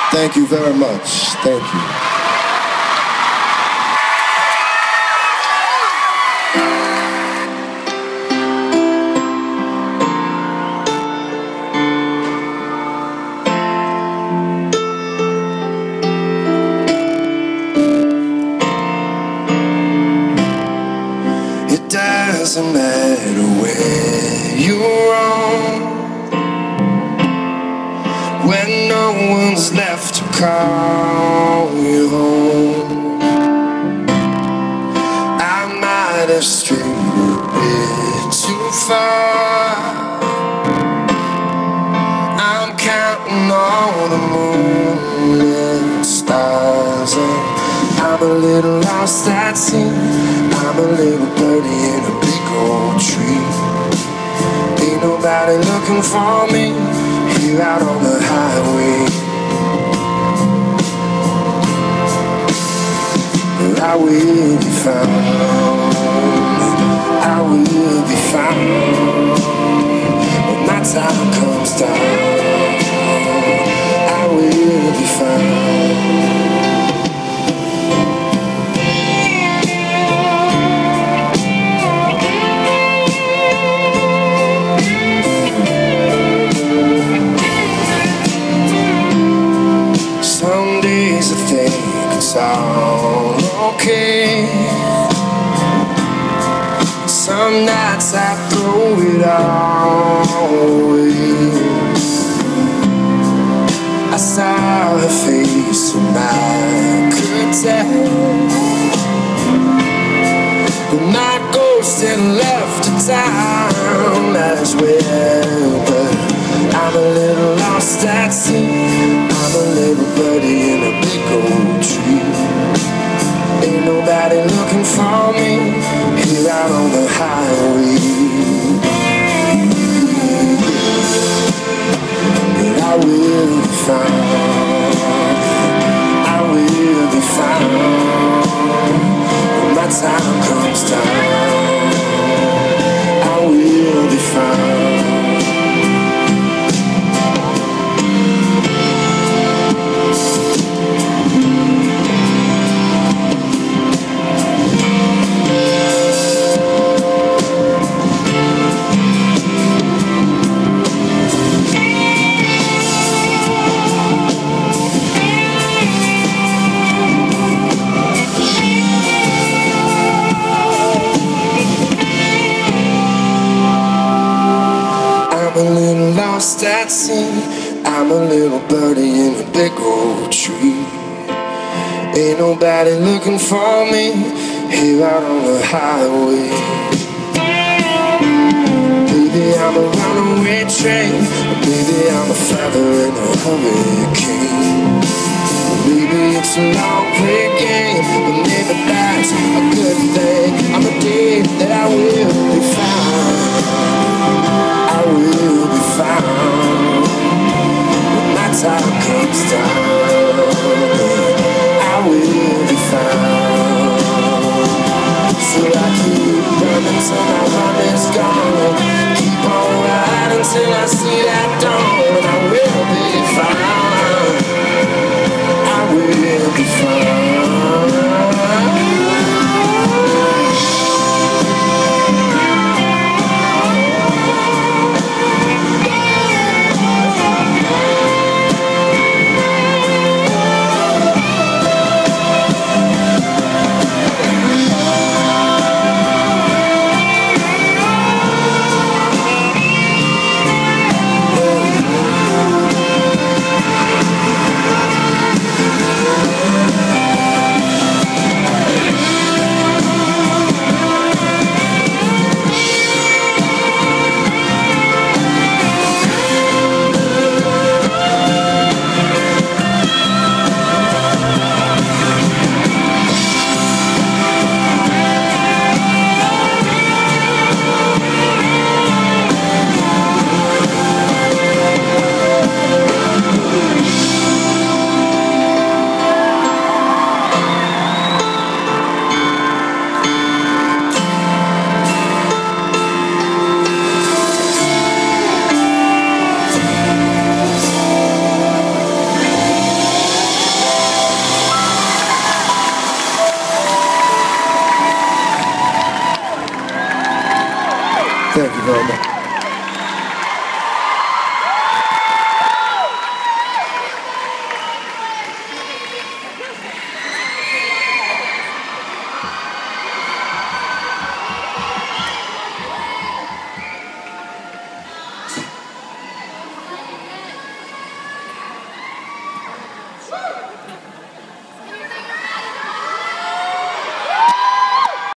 Thank you very much. Thank you. It doesn't matter where you're wrong, when no one's left to call you home. I might have strayed a bit too far. I'm counting all the moonlit stars, and I'm a little lost at sea. I'm a little birdie in a big old tree. Ain't nobody looking for me here out on the highway, but I will be found. I will be found when my time comes down. I will be found. Some days I think it's all okay. Some nights I throw it all away. I saw her face and I could tell that my ghost had left a town as well. But I'm a little lost at sea. I'm a little birdie in a big old tree. Ain't nobody looking for me here out on the highway, but I will be found. I will be found when my time comes down. I will be found. I'm a little lost at sea. I'm a little birdie in a big old tree. Ain't nobody looking for me here out on the highway. Maybe I'm a runaway train, maybe I'm a feather in a hurricane. Maybe it's a long play game, but maybe that's a good thing. I'm a day that I will be found. I will be found when my time comes down. I will be found. So I keep running till my run is gone. Keep on riding till I see that dawn. I will be found.